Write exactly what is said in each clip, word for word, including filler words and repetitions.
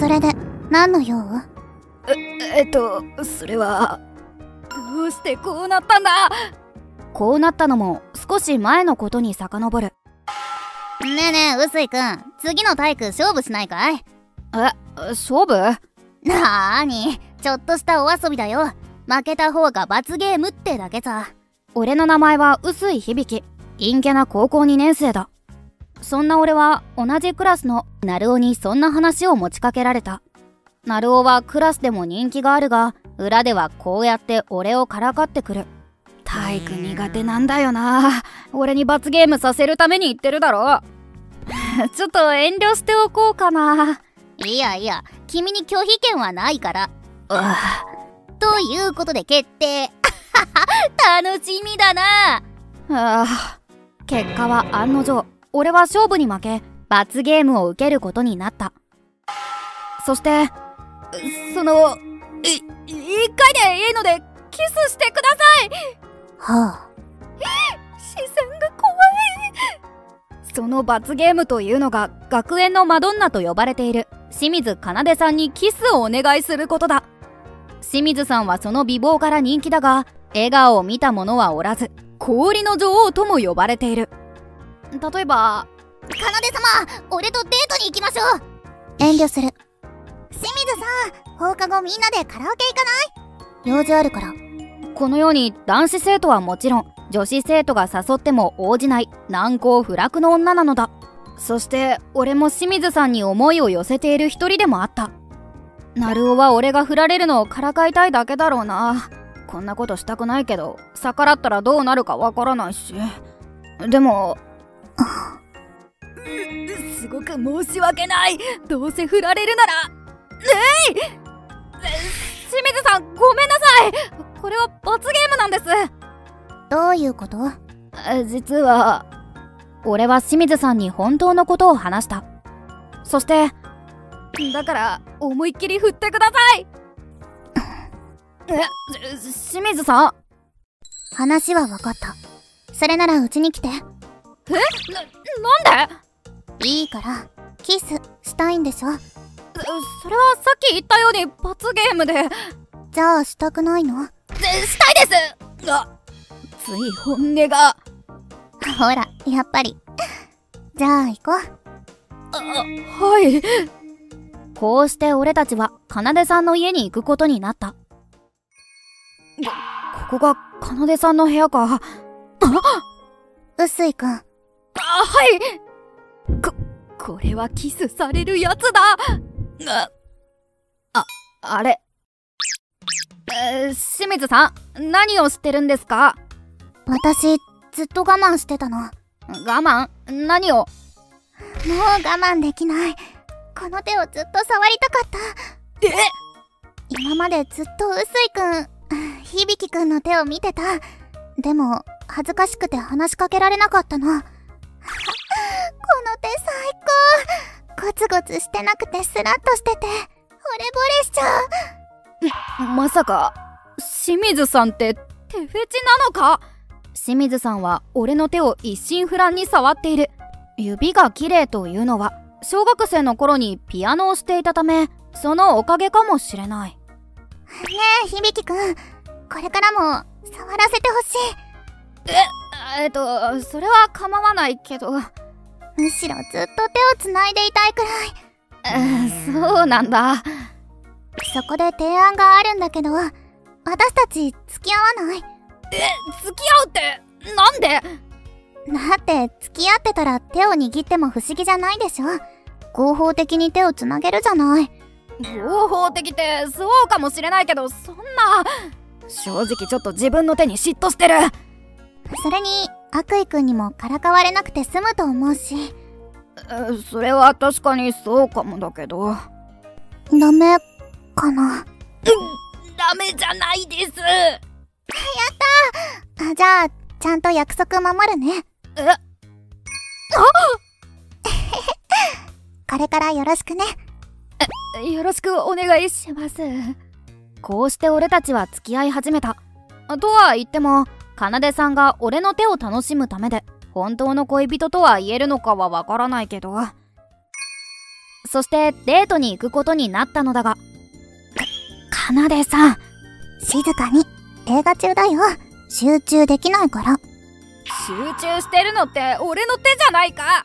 それで何の用？ え、えっと、それはどうしてこうなったんだ。こうなったのも少し前のことに遡る。 ねえねえ、臼井くん、次の体育勝負しないかい？ え、勝負？ なーに、ちょっとしたお遊びだよ。負けた方が罰ゲームってだけさ。 俺の名前は臼井響。陰キャな高校にねん生だ。そんな俺は同じクラスのナルオにそんな話を持ちかけられた。ナルオはクラスでも人気があるが、裏ではこうやって俺をからかってくる。体育苦手なんだよな。俺に罰ゲームさせるために言ってるだろ。ちょっと遠慮しておこうかな。 いやいや、君に拒否権はないから。ということで決定。楽しみだな。 ああ、結果は案の定、俺は勝負に負け罰ゲームを受けることになった。そしてそのい一回でいいのでキスしてください。 はあ、 視線が怖い。その罰ゲームというのが学園のマドンナと呼ばれている清水奏さんにキスをお願いすることだ。清水さんはその美貌から人気だが、笑顔を見た者はおらず、氷の女王とも呼ばれている。例えば、 奏様、俺とデートに行きましょう。遠慮する。清水さん、放課後みんなでカラオケ行かない？用事あるから。 このように男子生徒はもちろん、女子生徒が誘っても応じない難攻不落の女なのだ。そして俺も清水さんに思いを寄せている一人でもあった。ナルオは俺が振られるのをからかいたいだけだろうな。こんなことしたくないけど、逆らったらどうなるかわからないし。でもすごく申し訳ない。どうせ振られるならえい、清水さん、ごめんなさい。これは罰ゲームなんです。 どういうこと？ 実は俺は清水さんに本当のことを話した。そしてだから思いっきり振ってください。え、清水さん。 話は分かった。それならうちに来て。え？ な、なんで？いいからキスしたいんでしょ。 それはさっき言ったように罰ゲームで。 じゃあしたくないの？ したいです。あ、つい本音が。 ほら、やっぱり。じゃあ行こう。 あ、はい。こうして俺たちは奏さんの家に行くことになった。こ、ここが奏さんの部屋か。あ、 臼井くん。 あ、はい。こ、これはキスされるやつだ。あ、あ、あれ。えー、清水さん、何をしてるんですか？ 私、ずっと我慢してたの。 我慢？何を？もう我慢できない。この手をずっと触りたかった。 え？ 今までずっと臼井くん、響くんの手を見てた。でも、恥ずかしくて話しかけられなかったの。この手最高。ゴツゴツしてなくてスラッとしてて、惚れ惚れしちゃう。 まさか清水さんって手フェチなのか？清水さんは俺の手を一心不乱に触っている。指が綺麗というのは小学生の頃にピアノをしていたため、そのおかげかもしれない。 ねえ響くん、これからも触らせてほしい。 え、えっとそれは構わないけど。 むしろずっと手をつないでいたいくらい。 え、そうなんだ。 そこで提案があるんだけど、私たち付き合わない？ え、付き合うってなんで？ だって付き合ってたら手を握っても不思議じゃないでしょ。合法的に手をつなげるじゃない。 合法的ってそうかもしれないけど、そんな。正直ちょっと自分の手に嫉妬してる。 それに悪意くんにもからかわれなくて済むと思うし。 それは確かにそうかもだけど。 ダメかな。うん、 ダメじゃないです。 やったー。あ、じゃあちゃんと約束守るね。 え？あこれからよろしくね。 え、よろしくお願いします。こうして俺たちは付き合い始めた。とは言っても、奏さんが俺の手を楽しむためで本当の恋人とは言えるのかはわからないけど、 そしてデートに行くことになったのだが、か、かなでさん。 静かに。映画中だよ。集中できないから。 集中してるのって俺の手じゃないか。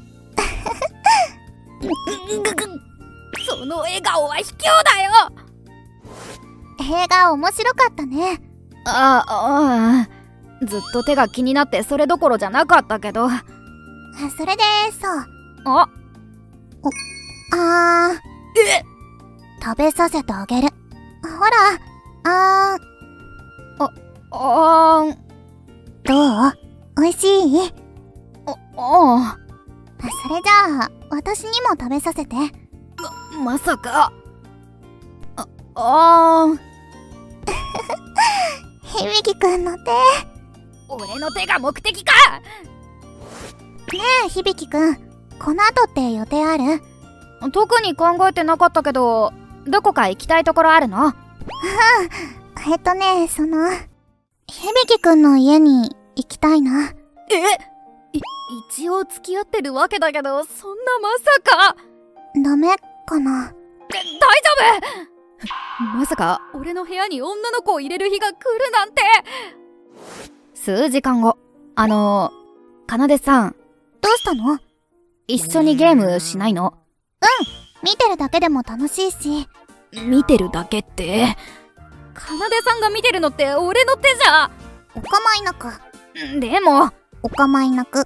その笑顔は卑怯だよ。 映画面白かったね。 ああ、うん。ずっと手が気になってそれどころじゃなかったけど。 それでさ。 あお、あー。 え食べさせてあげる。ほら、あーん。 あ、あーん。 どう？おいしい？ あ、ああ。 それじゃあ、私にも食べさせて。 ま、まさか。あ、あーん。 響くんの手。 俺の手が目的か。 ねえ、響くん。この後って予定ある？ 特に考えてなかったけど、どこか行きたいところあるの？ うん。えっとね、その、響くんの家に行きたいな。 え？い、一応付き合ってるわけだけど、そんなまさか。 ダメかな？ 大丈夫？まさか俺の部屋に女の子を入れる日が来るなんて。数時間後、あのー、かなでさん。 どうしたの？ 一緒にゲームしないの？ うん、見てるだけでも楽しいし。 見てるだけって？かなでさんが見てるのって俺の手じゃ。 お構いなく。 でもお構いなく。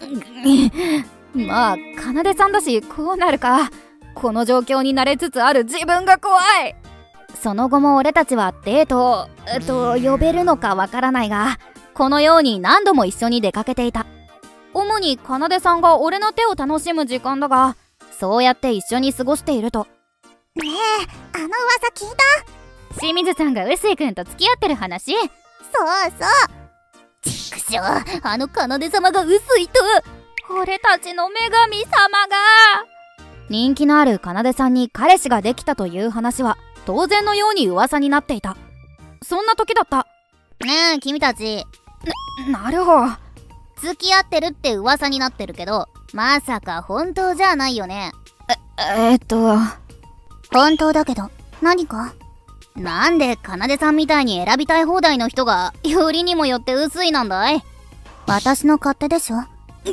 まあかなでさんだし、こうなるか。この状況に慣れつつある自分が怖い。その後も俺たちはデートを、えっと、呼べるのかわからないが、このように何度も一緒に出かけていた。主にかなでさんが俺の手を楽しむ時間だが、そうやって一緒に過ごしていると。 ねえ、あの噂聞いた？ 清水さんが臼井くんと付き合ってる話？ そうそう。 ちくしょう、あのかなで様が臼井と、俺たちの女神様が。人気のあるかなでさんに彼氏ができたという話は当然のように噂になっていた。そんな時だった。 ねえ、君たち。 な、なるほど。 付き合ってるって噂になってるけど、まさか本当じゃないよね。 え、えー、っと。 本当だけど、何か？なんでかなでさんみたいに選びたい放題の人が、よりにもよって薄いなんだい？私の勝手でしょ？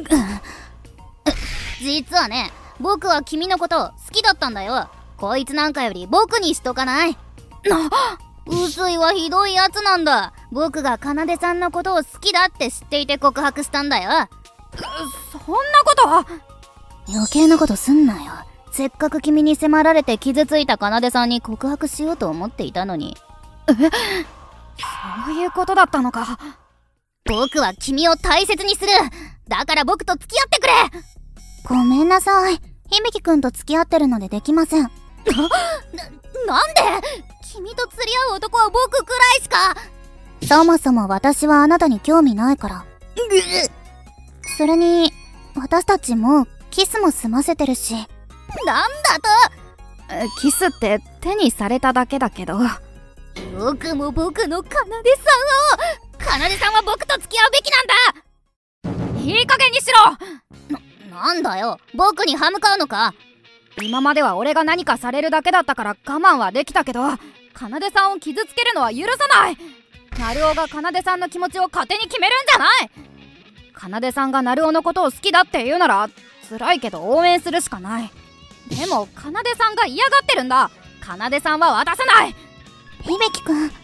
実はね、僕は君のこと好きだったんだよ。こいつなんかより僕にしとかない？ な、 薄いはひどいやつなんだ。僕がかなでさんのことを好きだって知っていて告白したんだよ。 そんなことは。 余計なことすんなよ。せっかく君に迫られて傷ついたかなでさんに告白しようと思っていたのに。 え、そういうことだったのか。 僕は君を大切にする。だから僕と付き合ってくれ。ごめんなさい。響くんと付き合ってるのでできません。な、なんで？君と釣り合う男は僕くらいしか。そもそも私はあなたに興味ないから。それに、私たちもキスも済ませてるし。なんだと？キスって手にされただけだけど。 よくも僕のかなでさんを。かなでさんは僕と付き合うべきなんだ。 いい加減にしろ。 な、なんだよ、僕に歯向かうのか？ 今までは俺が何かされるだけだったから我慢はできたけど、かなでさんを傷つけるのは許さない。なるおがかなでさんの気持ちを勝手に決めるんじゃない。かなでさんがなるおのことを好きだって言うなら辛いけど応援するしかない。でもかなでさんが嫌がってるんだ。かなでさんは渡さない。 響くん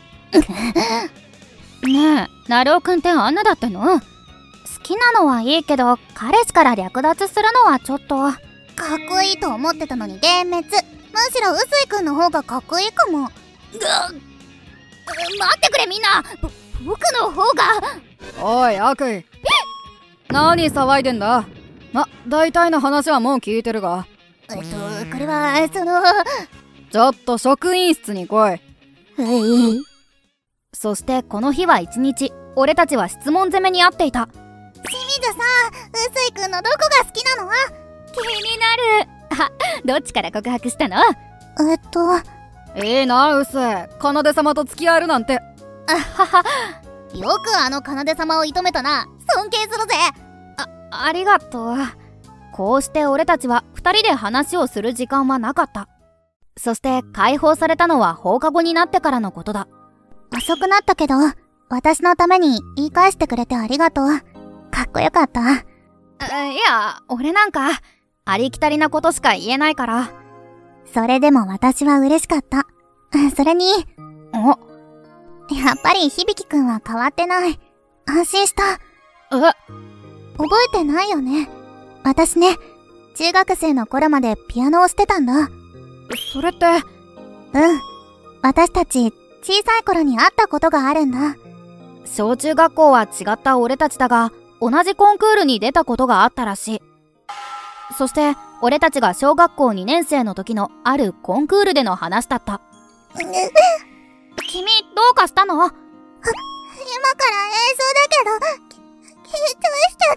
ねえ、なるおくんってあんなだったの？ 好きなのはいいけど、彼氏から略奪するのはちょっと。かっこいいと思ってたのに幻滅。むしろ臼井くんの方がかっこいいかも。ぐっ、待ってくれみんな。ぼ僕の方が。 おい悪意、何騒いでんだ。ま、大体の話はもう聞いてるが。 えっとこれはその、 ちょっと職員室に来い。 はい。 そしてこの日は一日俺たちは質問攻めにあっていた。 清水さん、臼井くんのどこが好きなの？ 気になる。あ、どっちから告白したの？ えっといいな臼井、かなで様と付き合えるなんて。 あはは。よくあのかなで様を射止めたな。尊敬するぜ。 あ、ありがとう。 こうして俺たちは二人で話をする時間はなかった。そして解放されたのは放課後になってからのことだ。 遅くなったけど、私のために言い返してくれてありがとう。かっこよかった。 いや、俺なんかありきたりなことしか言えないから。 それでも私は嬉しかった。それに、 お、 やっぱり響くんは変わってない。安心した。 え、 覚えてないよね。私ね、中学生の頃までピアノをしてたんだ。 それって。 うん。私たち小さい頃に会ったことがあるんだ。 小中学校は違った俺たちだが、同じコンクールに出たことがあったらしい。そして俺たちが小学校にねん生の時のあるコンクールでの話だった。君どうかしたの？ 今から演奏だけど、き緊張しちゃって。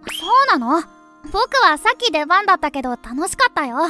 そうなの？僕はさっき出番だったけど楽しかったよ。 で、でも、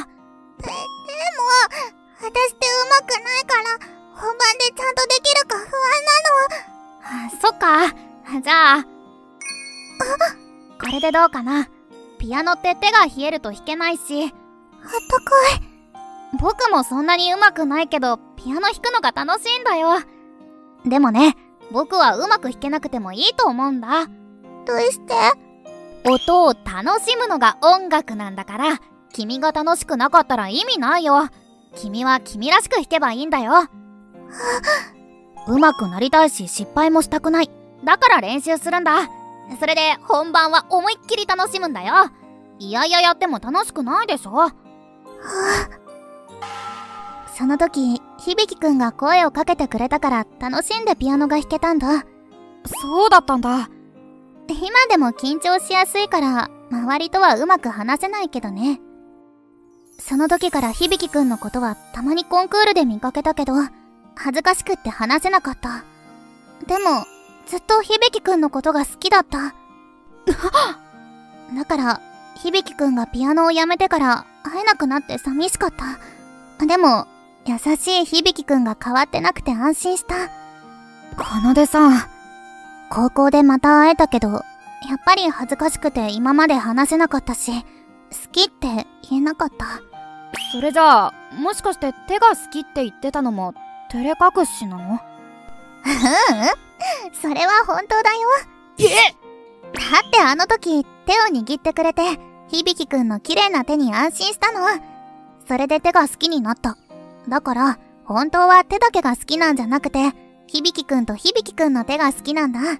私って上手くないから、本番でちゃんとできるか不安なの。 そっか。じゃあ、これでどうかな。ピアノって手が冷えると弾けないし。 あったかい。 僕もそんなに上手くないけど、ピアノ弾くのが楽しいんだよ。でもね、僕は上手く弾けなくてもいいと思うんだ。 どうして？ 音を楽しむのが音楽なんだから、君が楽しくなかったら意味ないよ。君は君らしく弾けばいいんだよ。上手くなりたいし失敗もしたくない。だから練習するんだ。それで本番は思いっきり楽しむんだよ。いやいややっても楽しくないでしょ。はあ、その時、響くんが声をかけてくれたから楽しんでピアノが弾けたんだ。 そうだったんだ。 今でも緊張しやすいから周りとはうまく話せないけどね。その時から響くんのことはたまにコンクールで見かけたけど、恥ずかしくって話せなかった。でもずっと響くんのことが好きだっただから響くんがピアノをやめてから会えなくなって寂しかった。でも優しい響くんが変わってなくて安心した。 奏さん、 高校でまた会えたけど、やっぱり恥ずかしくて今まで話せなかったし、好きって言えなかった。 それじゃあ、もしかして手が好きって言ってたのも照れ隠しなの？ ううん、それは本当だよ。 え？ だってあの時手を握ってくれて、響くんの綺麗な手に安心したの。それで手が好きになった。だから本当は手だけが好きなんじゃなくて、響くんと響くんの手が好きなんだ。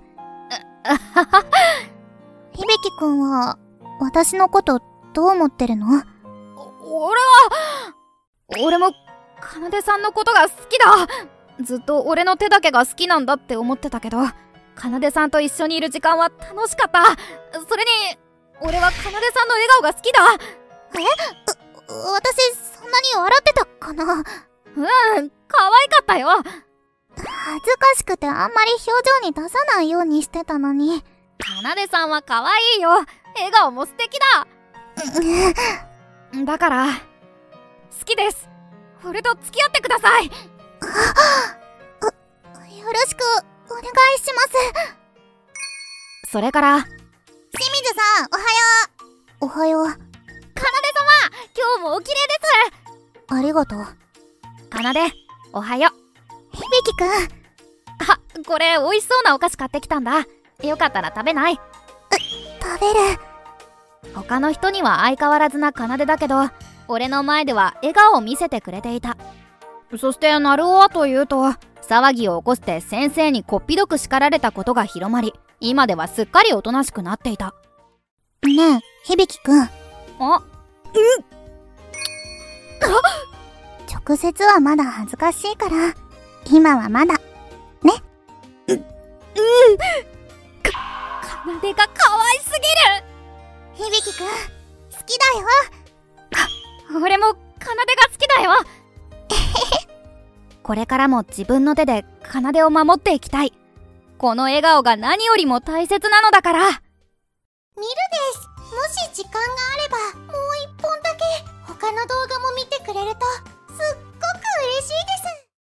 響くんは私のことどう思ってるの？ 俺は俺も奏さんのことが好きだ。ずっと俺の手だけが好きなんだって思ってたけど、奏さんと一緒にいる時間は楽しかった。それに俺は奏さんの笑顔が好きだ。 え？う、私そんなに笑ってたかな？ うん、可愛かったよ。 恥ずかしくてあんまり表情に出さないようにしてたのに。 奏さんは可愛いよ。笑顔も素敵だ。だから好きです。俺と付き合ってください。 よろしくお願いします。 それから清水さん、おはよう。おはよう。 奏様、今日もお綺麗です。 ありがとう。 奏、おはよう。 響くん。 あ、これ美味しそうなお菓子買ってきたんだ。よかったら食べない？ 食べる。 他の人には相変わらずな奏だけど、俺の前では笑顔を見せてくれていた。そして成尾はというと、騒ぎを起こして先生にこっぴどく叱られたことが広まり、今ではすっかりおとなしくなっていた。 ねえ、響くん。 あ、うん直接はまだ恥ずかしいから、今はまだね。 う、うん。か、奏が可愛すぎる。響くん、好きだよ。 あ、俺も奏が好きだよ。これからも自分の手で奏を守っていきたい。この笑顔が何よりも大切なのだから。 ミルです。もし時間があればもう一本だけ他の動画も見てくれるとすっごく嬉しいです。